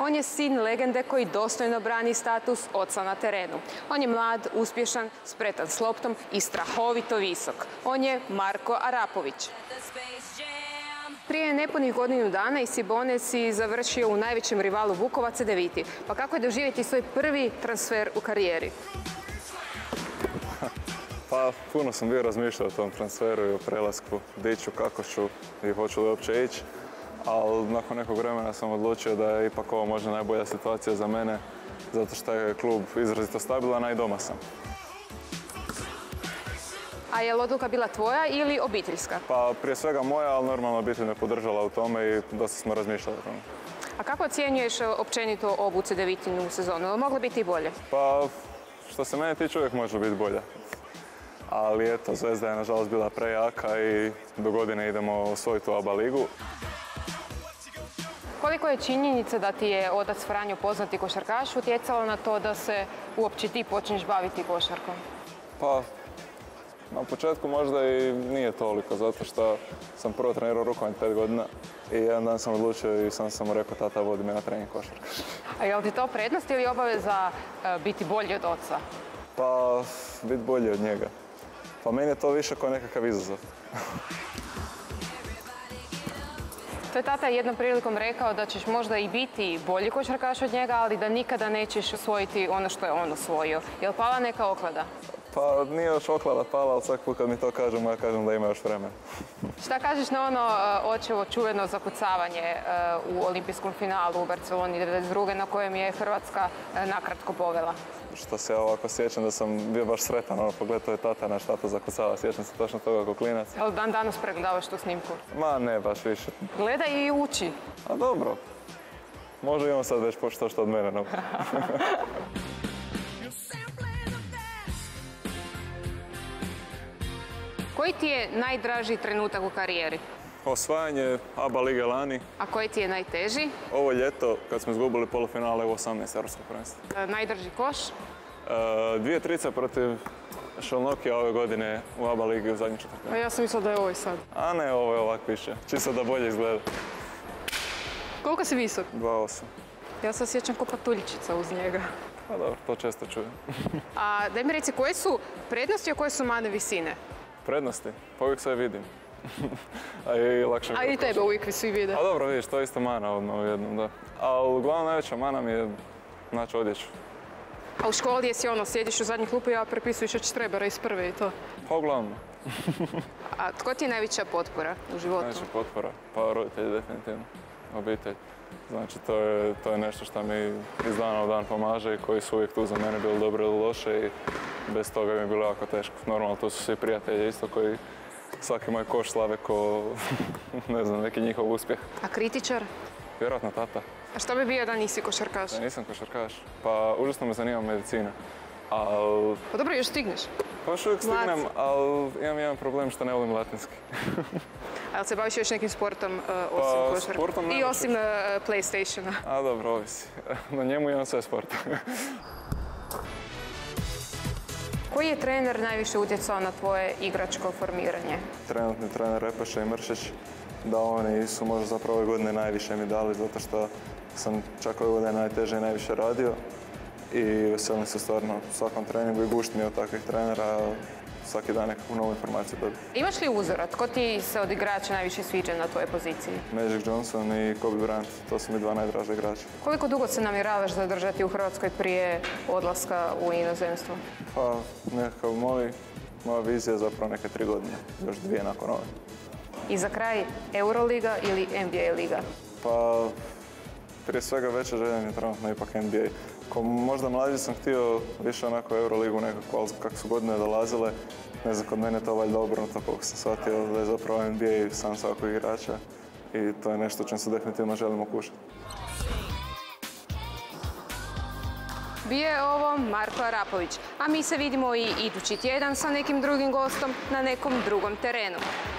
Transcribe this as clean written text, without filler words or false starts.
On je sin legende koji dostojno brani status oca na terenu. On je mlad, uspješan, spretan s loptom i strahovito visok. On je Marko Arapović. Prije nepunih godinu dana i Cibone si završio u najvećem rivalu Vukova Cedeviti. Pa kako je doživjeti svoj prvi transfer u karijeri? Pa puno sam bio razmišljao o tom transferu i o prelasku, di ću, kako ću i hoću li uopće ići. Ali nakon nekog vremena sam odlučio da je ipak ovo možda najbolja situacija za mene, zato što je klub izrazito stabilan, a i doma sam. A je li odluka bila tvoja ili obiteljska? Pa prije svega moja, ali normalno obitelj me podržala u tome i dosta smo razmišljali o tome. A kako ocjenjuješ općenito ovu Cedevitinu sezonu? Moglo biti i bolje? Pa što se mene tiče uvijek može biti bolje. Ali eto, Zvezda je nažalost bila prejaka i do godine idemo osvojiti u ABA ligu. Koliko je činjenica da ti je otac Franjo poznati košarkaš utjecalo na to da se uopće ti počneš baviti košarkom? Pa na početku možda i nije toliko, zato što sam prvo trenirao rukomet 5 godina i jedan dan sam odlučio i sam mu rekao tata vodi me na trening košarka. A je li ti to prednost ili obaveza biti bolji od oca? Pa biti bolji od njega. Pa meni je to više kao nekakav izazov. To je tata jednom prilikom rekao da ćeš možda i biti bolji košarkaš od njega, ali da nikada nećeš osvojiti ono što je on osvojio. Je li pala neka oklada? Pa nije još oklada pala, ali svaki put kad mi to kažem, ja kažem da ima još vremena. Šta kažeš na ono očevo čuveno zakucavanje u olimpijskom finalu u Barceloni 1992. na kojem je Hrvatska nakratko povela? Što se ja ovako sjećam da sam bio baš sretan, pogledao je tata naš tata zakucava, sjećam se točno toga kao klinac. Jel dan danas pregledavaš tu snimku? Ma ne, baš više. Gledaj i uči. A dobro, može i on sad već početi što od mene naučiti. Koji ti je najdraži trenutak u karijeri? Osvajanje ABA lige lani. A koji ti je najteži? Ovo ljeto, kad smo izgubili polufinale u 18 europskog prvenstva. Najdrži koš? 2 trice protiv Šelnokija ove godine u ABA ligi u zadnjem četvrtini. A ja sam mislila da je ovo i sad. A ne, ovo je ovak više. Čisto da bolje izgleda. Koliko si visok? 2,8. Ja se osjećam ko patuljčica uz njega. Pa dobro, to često čujem. A daj mi reci, koje su prednosti, a koje su mane visine? Prednosti? Pa uvijek sve vidim. A i lakše mi. A i tebe uvijek svi vide. A dobro, vidiš, to je isto mana odmah u jednom, da. Ali uglavnom najveća mana mi je naći odjeću. A u školi jesi sjediš u zadnji klupu i prepisuješ od štrebera iz prve i to? Pa uglavnom. A tko ti je najveća potpora u životu? Najveća potpora? Pa roditelji definitivno. Obitelj. Znači, to je nešto što mi iz dana u dan pomaže i koji su uvijek tu za mene bili dobro ili loše i bez toga mi je bilo jako teško. Normalno, tu su svi prijatelji isto koji svaki moj koš slave ko, ne znam, neki njihov uspjeh. A kritičar? Vjerojatno tata. A što bi bio da nisi košarkaš? Da nisam košarkaš. Pa užasno me zanima medicina. Ali... Pa dobro, još stigneš. Pa još uvijek stignem, ali imam jedan problem što ne volim latinski. A li se baviš još nekim sportom osim košarka? I osim PlayStationa? A dobro, ovisi. Na njemu imam sve sport. Koji je trener najviše utjecao na tvoje igračko formiranje? Trenutni trener Repeša i Mršić, da oni su možda zapravo ove godine najviše mi dali, zato što sam čak ove godine najteže i najviše radio. I veselim se stvarno svakom treningu i gušt mi je od takvih trenera, svaki dan nekakvu novu informaciju dobiti. Imaš li uzora? Tko ti se od igrača najviše sviđa na tvojoj poziciji? Magic Johnson i Kobe Bryant, to su mi dva najdraža igrača. Koliko dugo se namjeravaš zadržati u Hrvatskoj prije odlaska u inozemstvo? Pa nekakav moja vizija je zapravo neke 3 godine, još 2 nakon ove. I za kraj, Euroliga ili NBA liga? Pa prije svega veća želja je trenutno ipak NBA. Ko možda mlađi sam htio više onako Euroligu nekako, ali kako su godine dolazile, ne znam, kod mene je to valjda obrnuto koliko sam shvatio da je zapravo NBA sam svakog igrača i to je nešto čim se definitivno želimo kušati. Bio je ovo Marko Arapović, a mi se vidimo i idući tjedan sa nekim drugim gostom na nekom drugom terenu.